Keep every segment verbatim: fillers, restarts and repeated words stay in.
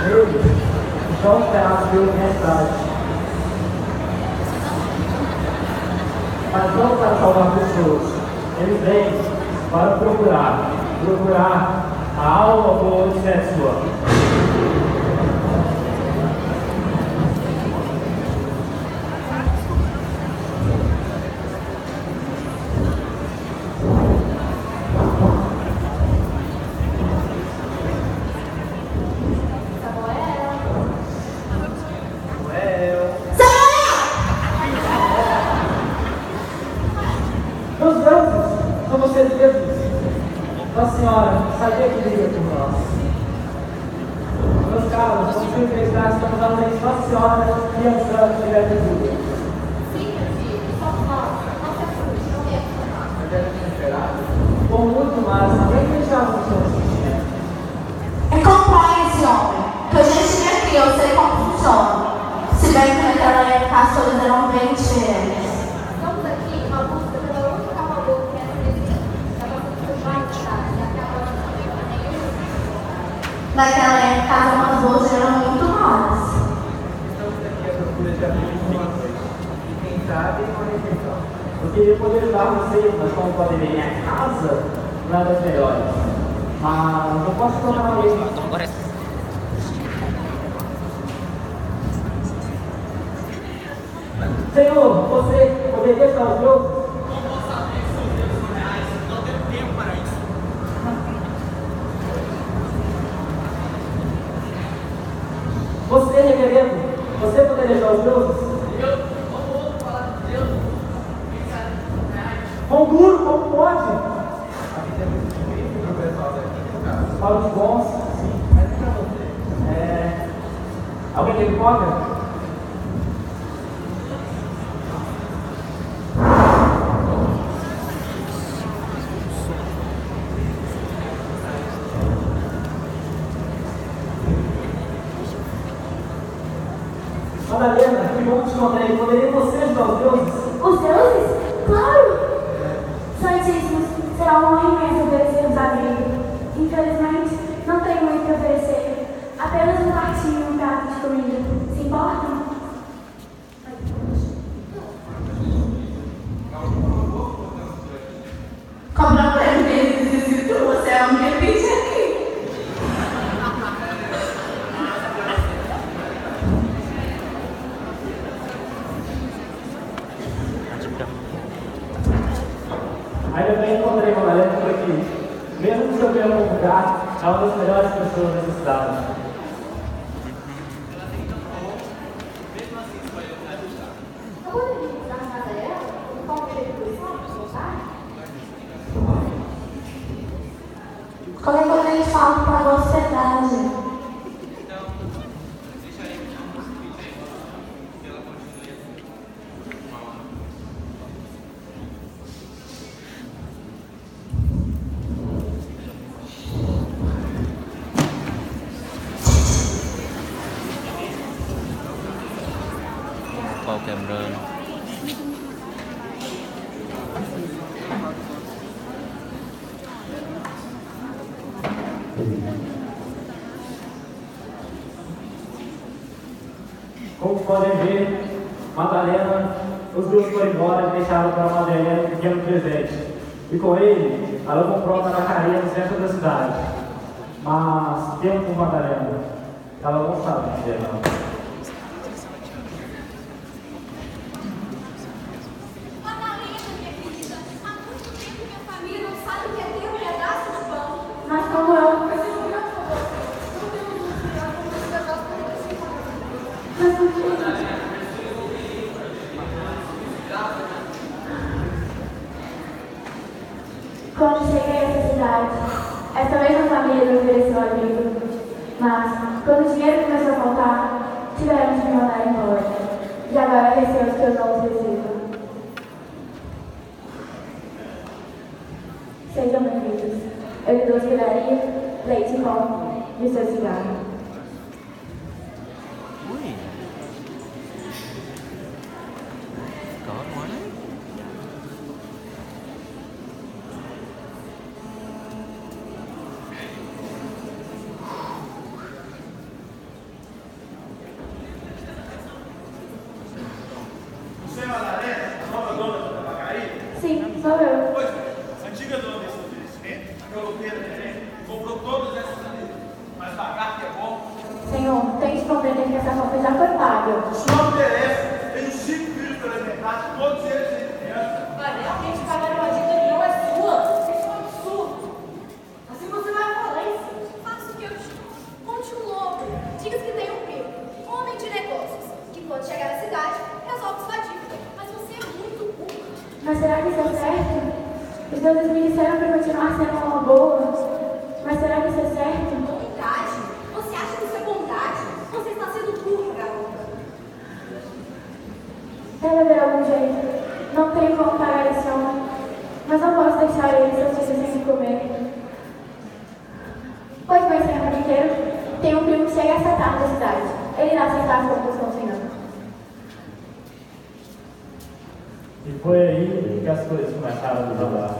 Eles estão esperados pelo mensagem, mas não para salvar pessoas. Eles vêm para procurar, procurar a alma boa de sua. Nossa Senhora, sabia que liga por nós. Meus caros, vamos acreditar que estamos dando isso. Nossa Senhora, criança, tiver de tudo. Sim, meu filho, somos nós. Não se assuste, não é nada. Mas deve ter esperado. Por muito mais, ninguém acreditava no seu sentimento. Acompanhe esse homem, que eu já estive aqui, eu sei como funciona. Se bem que naquela época as coisas eram bem diferentes. Estamos aqui em uma busca pela única alma boa que é essa existência. Está passando por várias cidades e até agora não sabemos nenhum. Naquela época as almas boas eram muito raras. Estamos aqui à procura de abrir informações. E quem sabe, uma refeição. Eu queria poder ajudar vocês, mas como podem ver, minha casa não é das melhores. Mas eu posso tornar alguém. Senhor, você poderia estar os meus? Não posso saber se os dedos são reais, não tenho tempo para isso. Você, reverendo, você poderia estar os meus? Eu não ouço falar de Deus. Quem sabe se são reais? Com duro, como pode? Aqui temos um o pessoal daqui, cara. Fala de bons, sim, mas é pra você. É... Alguém tem pipoca? Madalena, que bom te encontrei. Poderia você ajudar os deuses? Os deuses? Claro! Santíssimos, será uma honra imensa oferecer-nos abrigo. Infelizmente, não tenho muito para oferecer. Apenas um quartinho e um prato de comida. Se importam? Cobrar três vezes e tu, você é um repente aqui. Ainda bem que encontrei Madalena por aqui. Mesmo que seu mesmo lugar, é uma das melhores pessoas dessa cidade. Mesmo assim, você vai me ajudar. Não poderia dar nada a ela? Um pão de refeição, tá? Qualquer coisa a gente fala para a sociedade. Então, deixaremos esse vídeo aí que ela continue assim. Uma hora. Pau quebrando. Como podem ver, Madalena, os dois foram embora e deixaram para Madalena um pequeno presente. E com ele, ela comprou uma tabacaria no centro da cidade. Mas, tempo com Madalena, ela não sabe dizer não. Madalena, minha querida, há muito tempo minha família não sabe o que é ter um pedaço de pão. Mas como eu... Mas eu não não temos um pedaço de pão. Mas por quê? Quando cheguei a essa cidade, essa mesma família me ofereceu abrigo. Mas, quando o dinheiro começou a faltar, tiveram de me mandar embora. E agora receio que eu não os receba. Sejam bem-vindos. Eu lhe dou hospedaria, leite e pão e o seu cigarro. Ui. Calma, né? essa conta já foi paga. Isso não interessa. Tenho cinco filhos para alimentar, todos eles têm criança. Mas realmente pagar uma dívida que não é sua. Isso é um absurdo. Assim você vai à falência. Faça o que eu digo. Conte um lobo. Diga que tem um primo, homem de negócios, que quando chegar na cidade, resolve sua dívida. Mas você é muito burro. Mas será que isso é certo? Os deuses me disseram para continuar sendo uma boa. Mas será que isso é certo? Bondade? Você acha que isso é bondade? Você está sendo burro, garota. Deve haver algum jeito. Não tenho como pagar esse homem. Mas não posso deixar ele seus filhos sem comer. Pois bem, senhor brinquedo, tem um primo que chega essa tarde da cidade. Ele irá aceitar as contas com o senhor. E foi aí que as coisas começaram a desandar.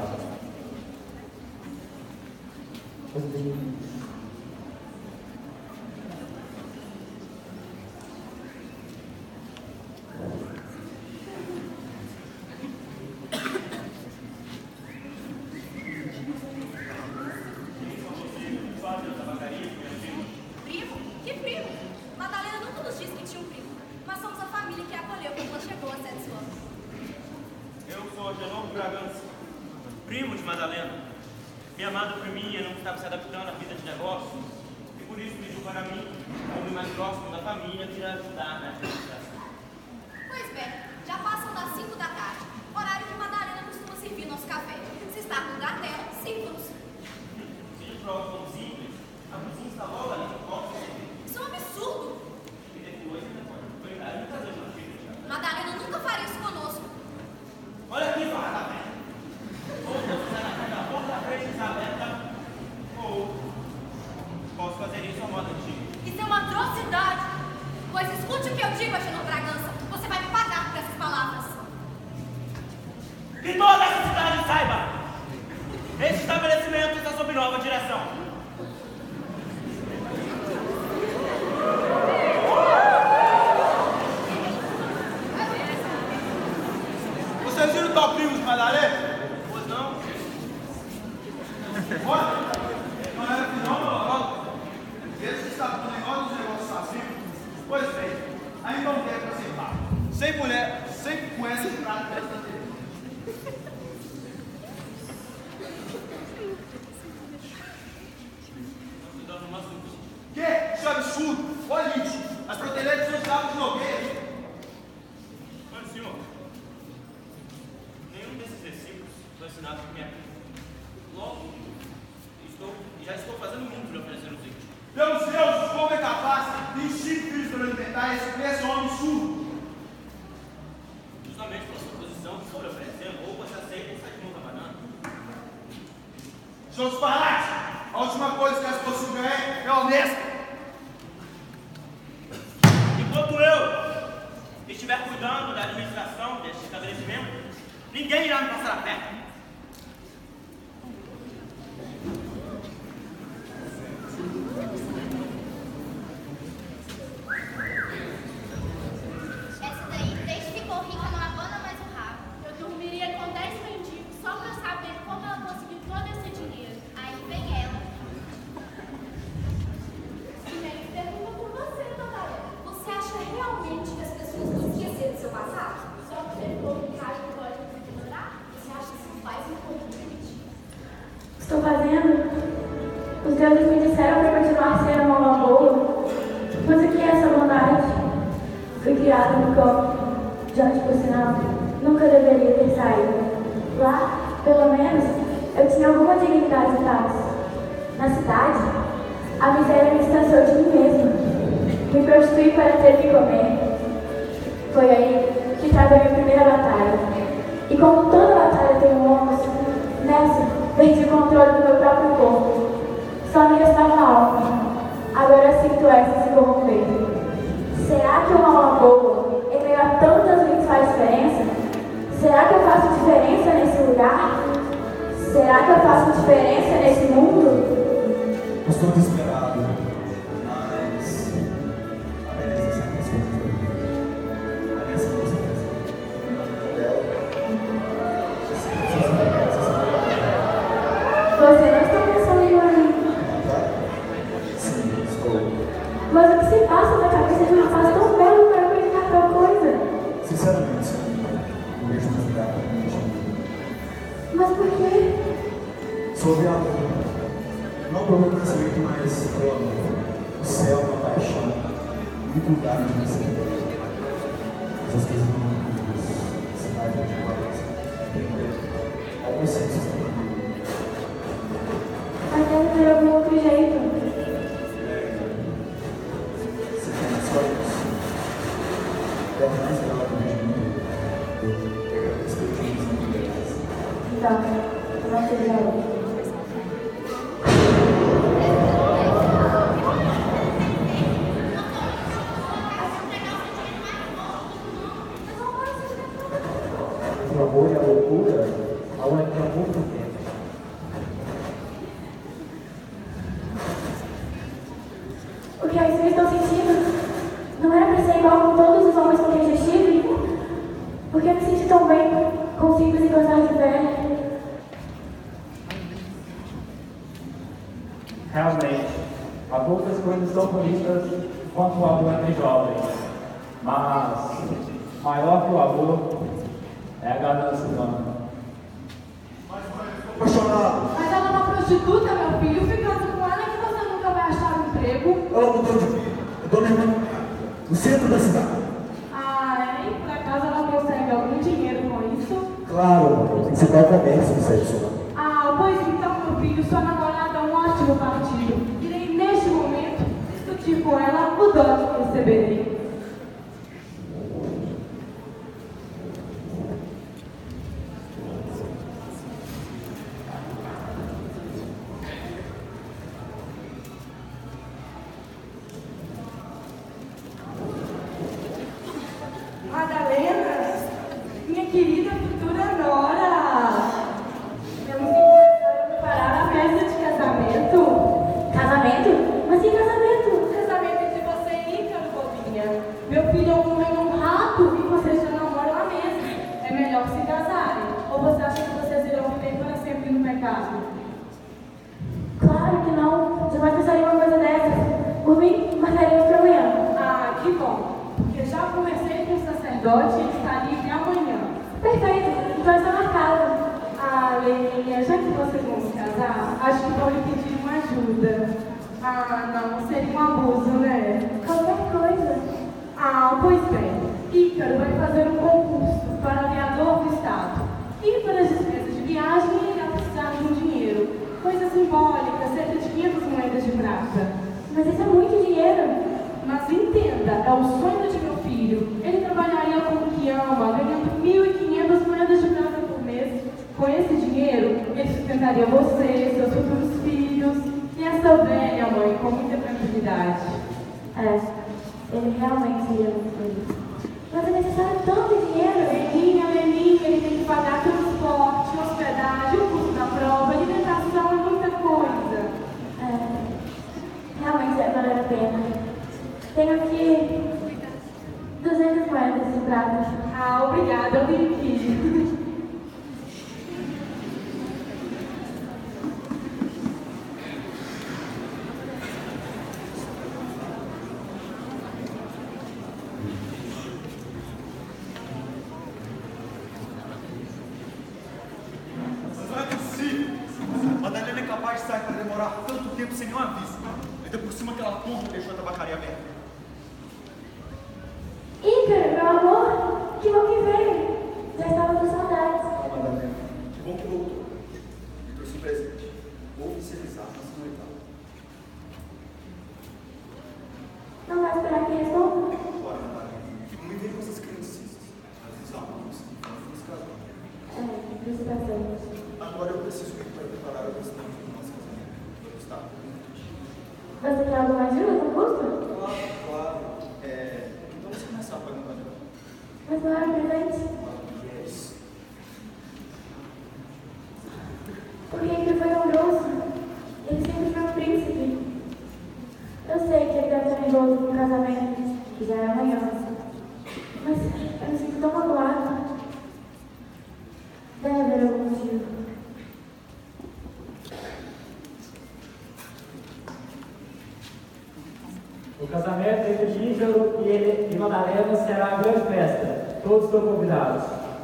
Primo? Que primo? Madalena nunca nos disse que tinha um primo. Mas somos a família que a acolheu quando ela chegou há sete anos. Eu sou Genovo Bragança, primo de Madalena. Minha amada priminha não estava se adaptando à vida de negócio e por isso pediu para mim, homem mais próximo da família, vir ajudar na administração. Pois bem, já passam das cinco da tarde, horário que Madalena costuma servir nosso café. Se está no lugar dela, sirva-nos. Se de prova tão simples, a cozinha está logo ali no copo de servir. Isso é um absurdo. E depois, foi em casa de fazer uma filha. Madalena nunca faria isso conosco. Olha aqui, barra velha. Ou você sai na porta da frente desaberta, ou posso fazer isso ao modo antigo. Isso é uma atrocidade. Pois escute o que eu digo, Agenor Bragança. Você vai me pagar por essas palavras. Que toda essa cidade saiba! Esse estabelecimento está sob nova direção. Vocês viram o tal primo de Madalena? Pois não? Olha, não era que não, não. Esse está com o negócio dos negócios assim. Pois bem, aí não quer para sentar. Sem mulher, sem coisa de prato dessa dele. Que? Isso é absurdo. Olha isso. As proteletas são escravos de Nogueira. Mas, senhor, nenhum desses versículos foi ensinado por minha prima. Logo, estou, já estou fazendo muito de oferecer os índios. Pelos deuses, como é capaz de cinco filhos para alimentar esse, esse homem surdo? Justamente pela sua posição sobre oferecendo, ou você aceita e sai de mão da banana. Seus disparates! A última coisa que as pessoas ganham é honesta. Enquanto eu estiver cuidando da administração deste estabelecimento, ninguém irá me passar a perna. Essa daí, desde que ficou rica, não abana mais o rabo. Eu dormiria com dez mendigos só pra saber como ela conseguiu todo esse dinheiro. Aí vem ela. Ninguém pergunta por você, Madalena. Você acha realmente que as pessoas vão esquecer do seu passado? Só porque ele ficou em casa e pode me ignorar? Você acha que isso faz importante? Estou fazendo? Os deuses me disseram para continuar sendo uma alma boa. Mas o que é essa bondade? Fui criada no campo, de onde, por sinal, nunca deveria ter saído. Lá, pelo menos, eu tinha alguma dignidade e paz. Na cidade, a miséria me distanciou de mim mesma. Me prostituí para ter que comer. Foi aí que travei minha primeira batalha. E como toda batalha tem um ônus, nessa, perdi o controle do meu próprio corpo. Só me restava a alma. Agora sinto essa se corromper. Será que uma alma boa, em meio a tantas vidas, faz diferença? Será que eu faço diferença nesse lugar? Será que eu faço diferença nesse mundo? Eu estou desesperado, mas a beleza sempre as coisas da vida. A minha esposa Você não está pensando em mim. Sim, estou. Mas o que se passa na cabeça de um rapaz tão belo para acreditar tal coisa? Sinceramente, não vejo mais lugar para mim. Mas por quê? Sou veador. Não pelo conhecimento, mas pelo amor. O céu, a paixão, muito lugar de você. Essas coisas não são comigo. Cidade de Guarulhos. Alguns sensos também. Mas deve ter algum outro jeito. Você tem só isso. É o mais grave que eu vejo. Eu agradeço pelo que você me deu. Então, eu não sei de O amor e a loucura ao entrar há muito tempo. O que vocês estão sentindo não era para ser igual com todos os homens com quem eu estive? Porque eu me senti tão bem com simples e gostar de velha. Realmente, há poucas coisas tão bonitas quanto o amor entre jovens. Mas, maior que o amor é a ganância humana. Apaixonado. Mas ela é uma prostituta, meu filho. Ficando com ela que você nunca vai achar um emprego. Ela mudou de vida. Eu tô mesmo no centro da cidade. Ah, é? E por acaso ela consegue algum dinheiro com isso? Claro, tem que ser qual comércio no sexo. Ah, pois então, meu filho, sua namorada é um ótimo partido. Irei, neste momento, discutir com ela o dote que receberei. Madalena, minha querida futura nora, temos que começar a preparar a festa de casamento. Casamento? Mas que casamento? Casamento entre você e Ícaro, bobinha. Meu filho é um homem honrado e vocês já namoram há meses. É melhor se casarem. Ou você acha que vocês irão viver para sempre no pecado? Claro que não. Jamais pensaria uma coisa dessas. Por mim, marcaria para amanhã. Ah, que bom. Porque já conversei com o sacerdote e ele está livre amanhã. Perfeito. Então está marcado. Ah, Leninha, já que vocês vão se casar, acho que vão lhe pedir uma ajuda. Ah, não, seria um abuso, né? Qualquer coisa. Ah, pois bem. Ícaro vai fazer um concurso para aviador do Estado. E para as despesas de viagem, ele irá precisar de um dinheiro. Coisa simbólica, cerca de quinhentas moedas de prata. Mas isso é muito dinheiro. Mas entenda, é o sonho de meu filho. Ele trabalharia com o que ama, ganhando mil e quinhentas moedas de prata por mês. Com esse dinheiro, ele sustentaria você, seus futuros filhos e essa velha mãe com muita tranquilidade. É, ele realmente seria muito feliz. Mas é necessário tanto dinheiro. Leninha, Leninha, ele tem que pagar transporte, hospedagem, o custo da prova, alimentação e muita coisa. É, realmente vai valer a pena. Tenho aqui duzentas moedas de prata. Ah, obrigada, eu tenho que ir. Mas não é possível. Madalena é capaz de sair para demorar tanto tempo sem nenhum aviso. Ainda por cima aquela porra deixou a tabacaria aberta. Ícaro, meu amor, que bom que veio. Já estava com saudades. Ah, Madalena, que bom que voltou. Me trouxe um presente. Vou oficializar na sua oitava. Não vai esperar que responda? Bora, Madalena. Não me vem com essas crianças. Mas os alunos não nos casar. É, precisa bastante. Agora eu preciso ir para preparar a questão do nosso casamento. Está. Você quer alguma ajuda com custo? Claro, claro. É, então vamos começar pagando a ajuda. Mas não era presente? Yes. Porque ele foi tão grosso. Ele sempre foi um príncipe. Eu sei que ele deve estar nervoso com o casamento, que já é amanhã. Mas eu me sinto tão magoada. Deve haver algum motivo. O casamento entre Lígero e, ele, e Madalena será uma grande festa. Todos estão convidados.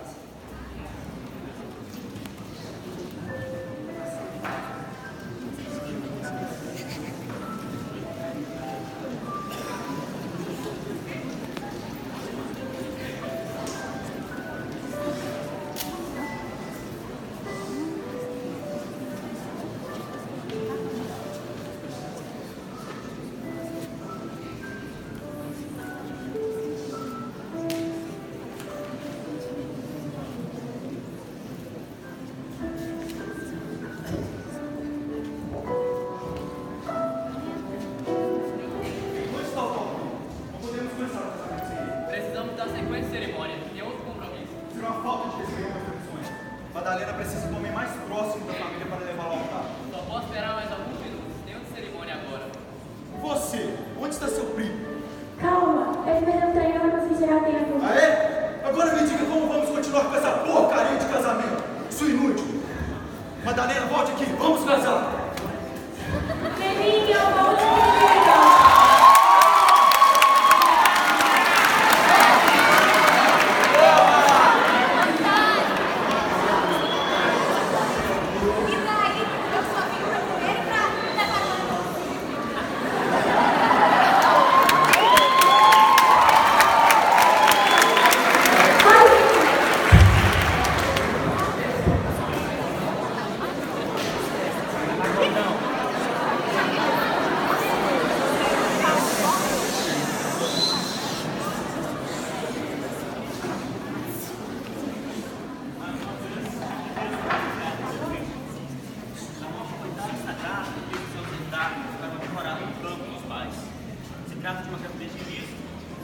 Madalena precisa do homem mais próximo da família para levá-la ao altar. Só posso esperar mais alguns minutos. Tenho de cerimônia agora. Você, onde está seu primo? Calma, ele perdeu o trem, eu não consigo chegar a tempo. Ah, é? Agora me diga como vamos continuar com essa porcaria de casamento. Isso é inútil. Madalena, volte aqui, vamos casar. Neninha, volte comigo. Trata de uma gravidez de risco.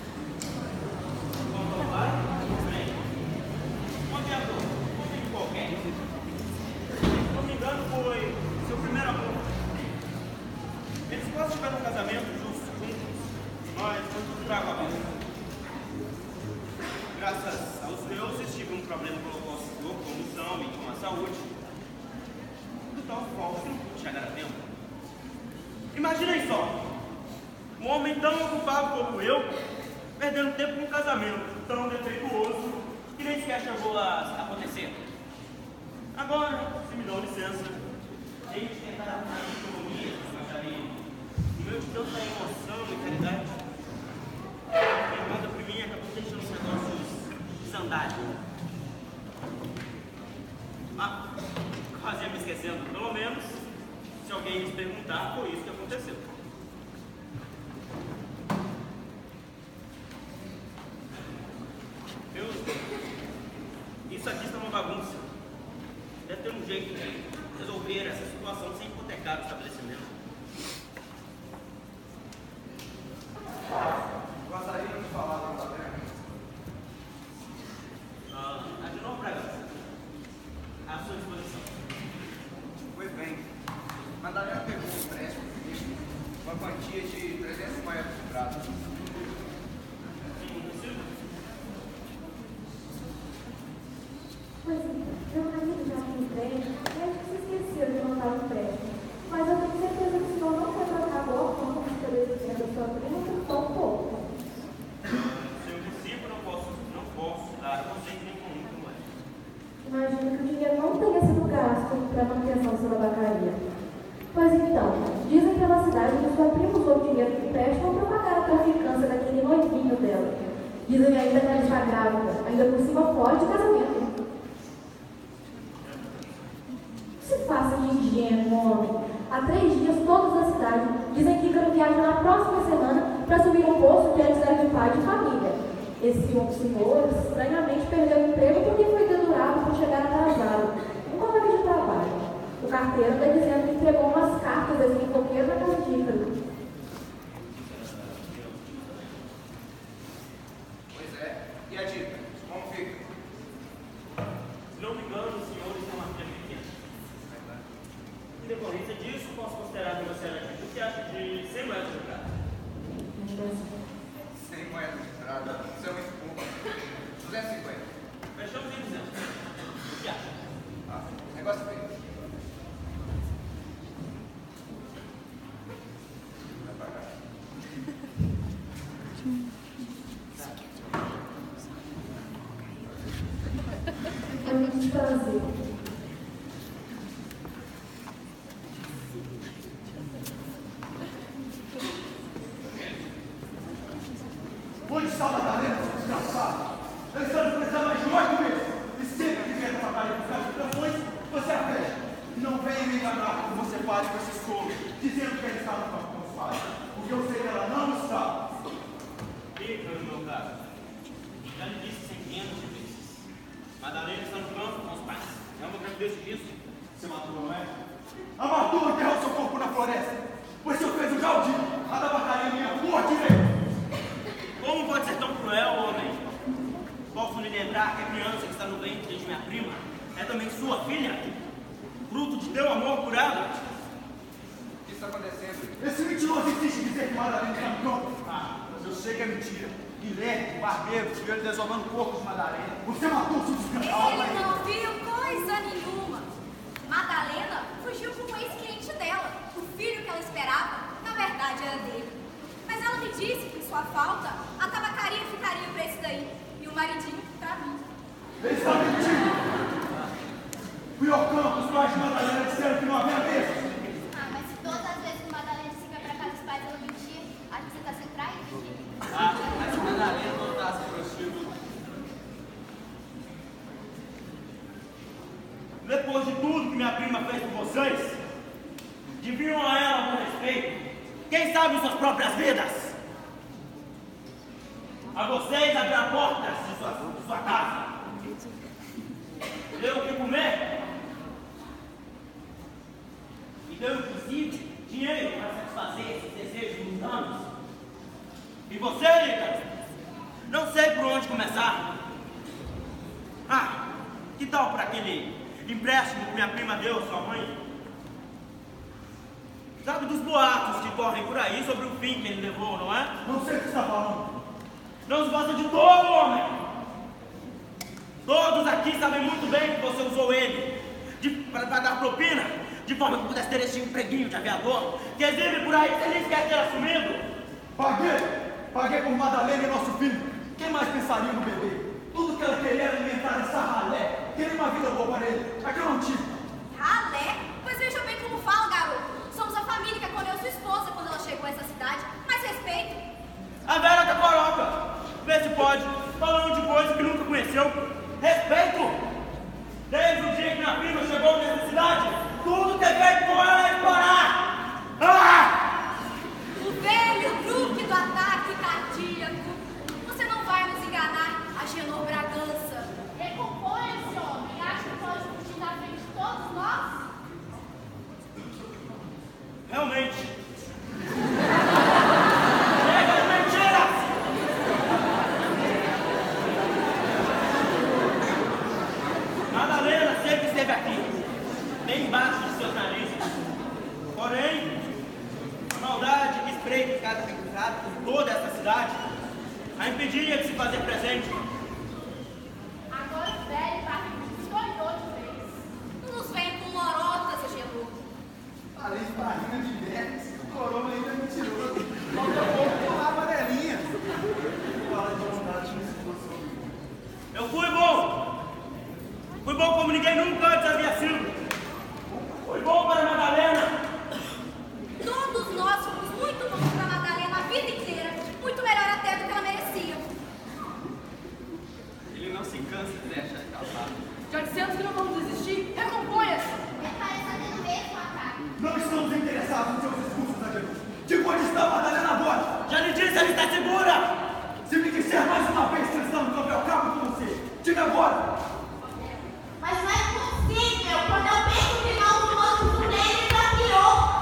Um aviador, um amigo qualquer. Se não me engano, foi seu primeiro amor. Eles quase tiveram um casamento justo, juntos, mas foi tudo por água abaixo. Graças aos deuses, tive um problema com o combustão e com a saúde. De tal forma que não pude chegar a tempo. Imaginem só. Um homem tão ocupado como eu, perdendo tempo num casamento tão defeituoso que nem sequer chegou a acontecer. Agora, se me dão licença, hei de tentar arrumar a economia que gostaria. No meu de tanta emoção e caridade, minha amada priminha acabou deixando os negócios desandarem. Ah, quase ia me esquecendo. Pelo menos, se alguém nos perguntar, foi isso que aconteceu. Deus, isso aqui está uma bagunça. Deve ter um jeito de resolver essa situação sem hipotecar o estabelecimento. Gostaria de falar com a Madalena. Ah, a de novo, Bragança. À sua disposição. Pois bem, Madalena pegou um empréstimo comigo, uma quantia de trezentas moedas de prata. Pois então, meu marido já tem empréstimo, e acho que se esqueceu de montar o empréstimo. Mas eu tenho certeza que o senhor não vai trocar boa forma de poder dizer da sua prima por tão pouco. Seu discípulo, não posso, não posso dar a vocês nem com muito mais. Imagino que o dinheiro não tenha sido gasto para a manutenção da sua tabacaria. Pois então, dizem pela cidade que sua prima usou o dinheiro do empréstimo para pagar a traficância daquele noivinho dela. Dizem ainda que ela está grávida, ainda por cima fora de casamento. Se faça de ingênuo, homem. Há três dias, todos da cidade dizem que Ícaro viaja na próxima semana para subir um posto que antes era de pai de família. Esse senhor estranhamente perdeu o emprego porque foi dedurado por chegar atrasado. Um colega de trabalho. O carteiro está dizendo que entregou umas cartas desse encoqueiro na casa de Ícaro. Pois é. E a dica? Como fica? Se não me engano, os senhores são uma filha pequena. Em decorrência disso, posso considerar que você era de o que acha de cem moedas de prata. cem moedas de prata? Isso é muito pouco. duzentos e cinquenta. Fechamos em duzentos. O que acha? Ah, negócio feito. Vai pagar. muito prazer. Onde está a Madalena, seu desgraçado? Ela está desprezando mais de oito meses. E sempre que vier essa carinha buscar explicações, você a fecha. E não venha me enganar como você faz com esse sogro, dizendo que ela está no campo com os pais. Porque eu sei que ela não está. Fica, meu caro. Já lhe disse centenas de vezes. Madalena está no campo com os pais. É uma gravidez disso. Você matou, não é? A matou e enterrou seu corpo na floresta. Pois eu fez o Jaldi, a tabacaria minha por direito. Como pode ser tão cruel, homem? Posso lhe lembrar que a criança que está no ventre de minha prima é também sua filha? Fruto de teu amor por ela? O que está acontecendo? Esse mentiroso insiste em dizer que Madalena está no campo. Ah, mas eu sei que é mentira. Guilherme, barbeiro, viu ele desovando o corpo de Madalena. Você matou o seu desgraçado. Ele não viu coisa nenhuma. Madalena fugiu com o ex-cliente dela. O filho que ela esperava, na verdade, era dele. Mas ela me disse que, em sua falta, a tabacaria ficaria pra esse daí. E o maridinho pra mim. Ele está mentindo. Fui ao campo, os pais de Madalena disseram que não havia mesmo. Ah, mas se todas as vezes que Madalena fica pra casa dos pais ela mentir, acho que você tá sendo traído, gente. Ah, mas se Madalena voltasse pro prostíbulo. Depois de tudo que minha prima fez por vocês, deviam a ela algum respeito. Quem sabe suas próprias vidas? A vocês abrir a porta de sua, de sua casa. Deu o que comer. E deu, inclusive, dinheiro para satisfazer esses desejos mundanos. E você, Rita? Não sei por onde começar. Ah, que tal para aquele empréstimo que minha prima deu à sua mãe? Sabe dos boatos que correm por aí sobre o fim que ele levou, não é? Não sei o que está falando. Não se gosta de todo, homem. Todos aqui sabem muito bem que você usou ele para pagar propina, de forma que pudesse ter esse empreguinho de aviador, que exibe por aí que você nem sequer ter assumido. Paguei! Paguei por Madalena e nosso filho. Quem mais pensaria no bebê? Tudo que ela queria era alimentar essa ralé. Queria uma vida boa para ele. É que eu não tive. Ralé? Pois veja bem como fala, garoto. Somos a família que acolheu sua esposa quando ela chegou a essa cidade. Mais respeito. A velha da coroca. Vê se pode. Falando de coisa que nunca conheceu. Respeito. Desde o dia que minha prima chegou nessa cidade, tudo que é feito com ela é explorar. Ah! O velho truque do ataque cardíaco. Você não vai nos enganar, Agenor Bragança. Recomponha-se, homem. Acha que pode fugir na frente de todos nós? Realmente. Chega de mentiras! Madalena sempre esteve aqui, bem embaixo de seus narizes. Porém, a maldade que espreita cada pecado por toda essa cidade a impedia de se fazer presente. Agora o velho barriga escolhou de vez. Não nos vem com lorotas, Agenor. Além de barriga de Dex, o corona ainda é mentiroso. Falta pouco por lá, amarelinha. Fala de vontade nesse situação. Eu fui bom! Fui bom como ninguém nunca antes havia sido. Fui bom para Madalena. Todos nós fomos muito bons para Madalena a vida inteira. Muito melhor até do que ela merecia. Ele não se cansa de deixar calçado. Já dissemos que não vamos desistir. Recomponha-se. Repare fazendo mesmo ataque. Não estamos interessados nos seus discursos, Agenor. De onde está a Madalena agora? Já lhe disse, ela está segura! Se me disser mais uma vez que estamos no meu cabo com você, diga agora. Mas não é possível. Quando eu penso de novo no rosto dele, ele já pior.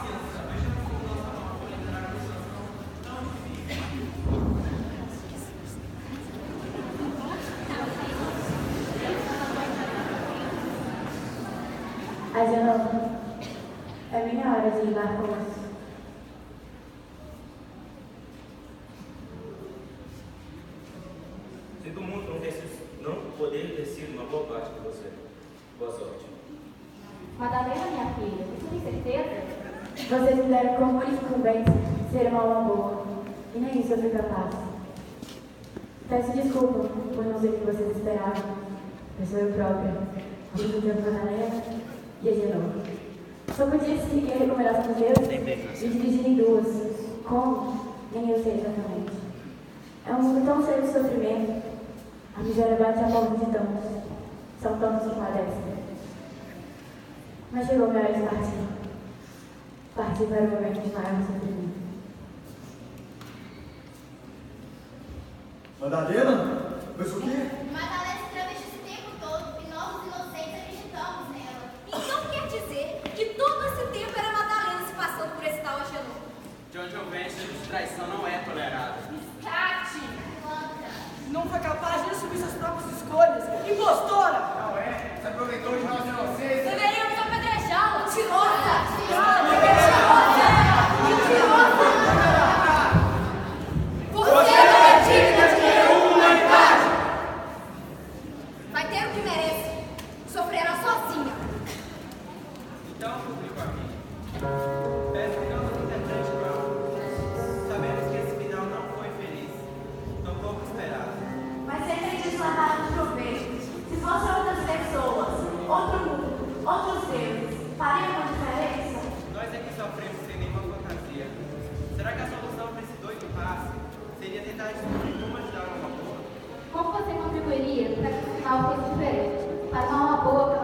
Agenor, é minha hora de ir dar curso. Sinto muito não, ter sido, não poder ter sido uma boa parte de você. Boa sorte. Madalena, minha filha, você tem certeza? Vocês me deram como eles convencem ser uma alma boa. E nem isso eu fui capaz. Peço desculpa por não ser o que vocês esperavam. Eu sou eu própria, ao mesmo tempo Madalena e a Genoa. Só podia seguir a recomendação de Deus e dividir em duas. Como? Nem eu sei exatamente. É um mundo tão cheio de sofrimento. A miséria bate a porta de tantos. São tantos que padecem. Mas chegou a minha hora de partir. Partir para o momento de maior sofrimento. Madalena? Mas o quê? Madalena se travestiu esse tempo todo e nós, os inocentes, acreditamos nela. Então quer dizer que todo esse tempo era Madalena se passando por esse tal Agenor. De onde eu venho, esse tipo de traição não é tolerado. Tati! Não foi capaz de assumir suas próprias escolhas. Impostora! Não é. Se aproveitou de nós inocentes. Deveríamos apedrejá-la. Mentirosa! Você não é digna de nenhuma humanidade. Vai ter o que merece. Sofrerá sozinha. Então, publico aqui. Peço que não se interprete mal. Sabemos que esse final não foi feliz. Tão pouco esperado. Mas sempre eles levaram de proveito. Se fossem outras pessoas, outro mundo, outros deuses, faria uma diferença? Nós é que sofremos sem nenhuma fantasia. Será que a solução para esse doido passe seria tentar descobrir como ajudar uma boa? Como você contribuiria para que o final fosse diferente? Para uma boa